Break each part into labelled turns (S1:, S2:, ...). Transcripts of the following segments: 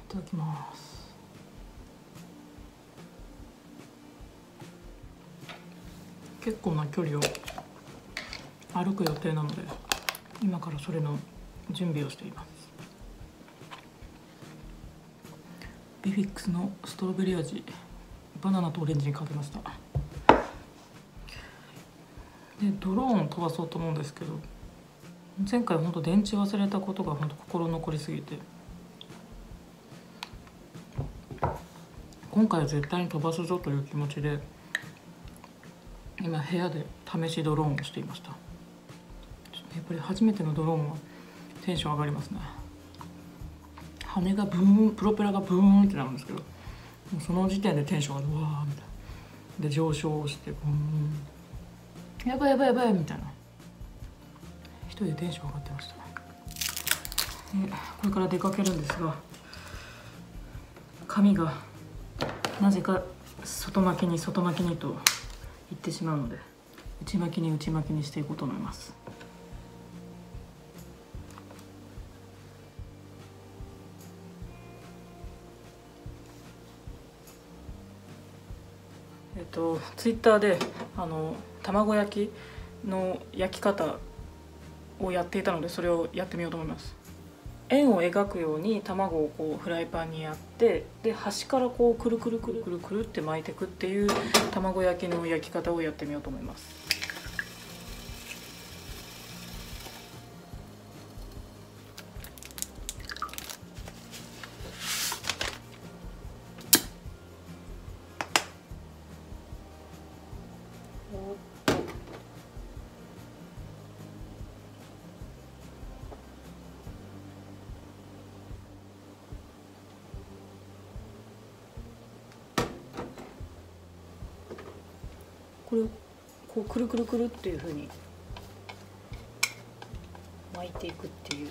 S1: ただきます。結構な距離を歩く予定なので、今からそれの準備をしています。ビフィックスのストロベリー味、バナナとオレンジにかけました。でドローンを飛ばそうと思うんですけど、前回本当電池忘れたことが本当心残りすぎて、今回は絶対に飛ばすぞという気持ちで今部屋で試しドローンをしていました。やっぱり初めてのドローンはテンション上がりますね。羽がブーン、プロペラがブーンってなるんですけど、もうその時点でテンションがうわーみたいなで上昇してブーン、やばいやばいやばいみたいな、一人でテンション上がってました。これから出かけるんですが、髪がなぜか外巻きに外巻きにと言ってしまうので、内巻きに内巻きにしていこうと思います。ツイッターで卵焼きの焼き方をやっていたので、それをやってみようと思います。円を描くように卵をこうフライパンにやって、で端からこうくるくるくるくるくるって巻いていくっていう卵焼きの焼き方をやってみようと思います。これをこうくるくるくるっていう風に巻いていくっていう。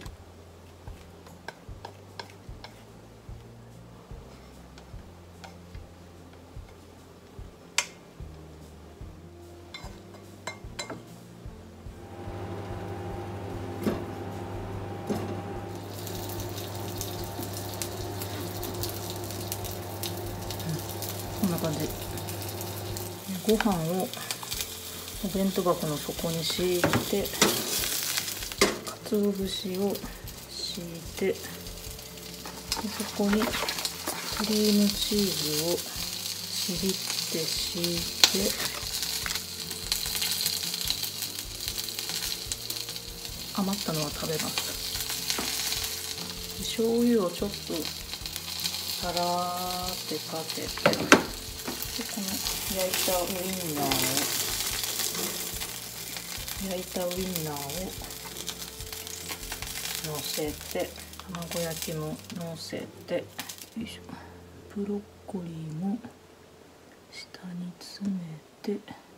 S1: こんな感じ。ご飯をお弁当箱の底に敷いて、鰹節を敷いて、でそこにクリームチーズをちぎって敷いて、余ったのは食べます。醤油をちょっとさらーってかけて、でこの焼いたウインナーをのせて、卵焼きものせて、よいしょ、ブロッコリーも下に詰めて、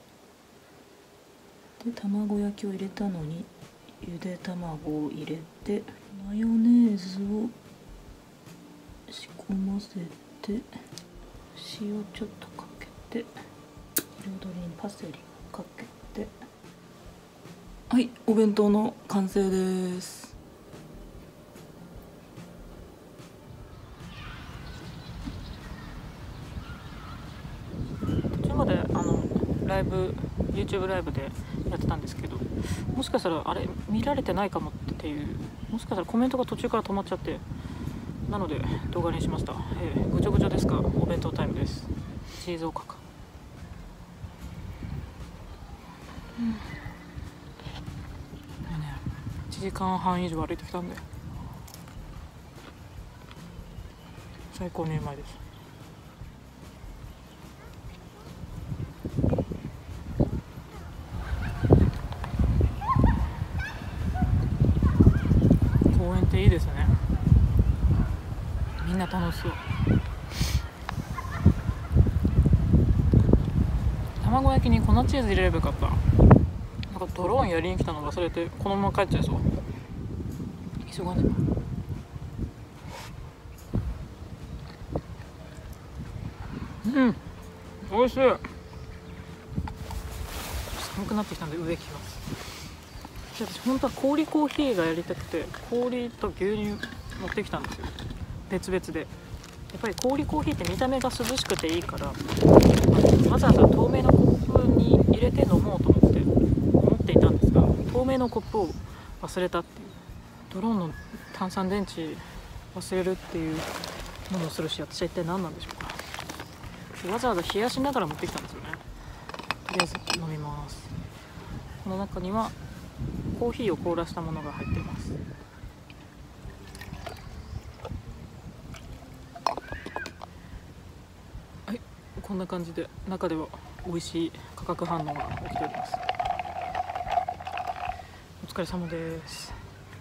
S1: で卵焼きを入れたのにゆで卵を入れて、マヨネーズを仕込ませて、塩ちょっとかけて、彩りにパセリをかけて、はい、お弁当の完成です。途中までライブ YouTube ライブでやってたんですけど、もしかしたらあれ見られてないかもっていう、もしかしたらコメントが途中から止まっちゃって、なので動画にしました。ぐちょぐちょですがお弁当タイムです。チーズおかか、1時間半以上歩いてきたんで最高にうまいです。公園っていいですね。みんな楽しそう。卵焼きに粉チーズ入れればよかった。なんかドローンやりに来たの忘れて、このまま帰っちゃいそう。急がねば。美味しい。寒くなってきたんで上着ます。私本当は氷コーヒーがやりたくて、氷と牛乳持ってきたんですよ、別々で。 っぱり氷コーヒーって見た目が涼しくていいから、わざわざ透明のコップに入れて飲もうと思っていたんですが、透明のコップを忘れたっていう。ドローンの炭酸電池忘れるっていうものをするし、私は一体何なんでしょうか。わざわざ冷やしながら持ってきたんですよね。とりあえず飲みます。この中にはコーヒーを凍らしたものが入っています。はい、こんな感じで中では美味しい化学反応が起きております。お疲れ様です。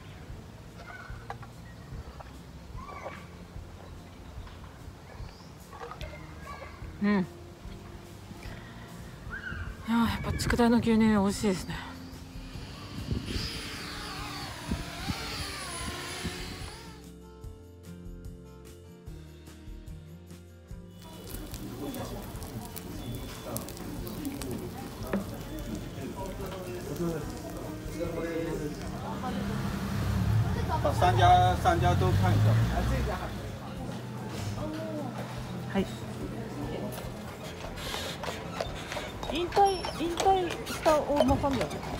S1: やっぱ筑大の牛乳美味しいですね。
S2: 三家都看一下。
S1: はい。引退した大間さんだよね。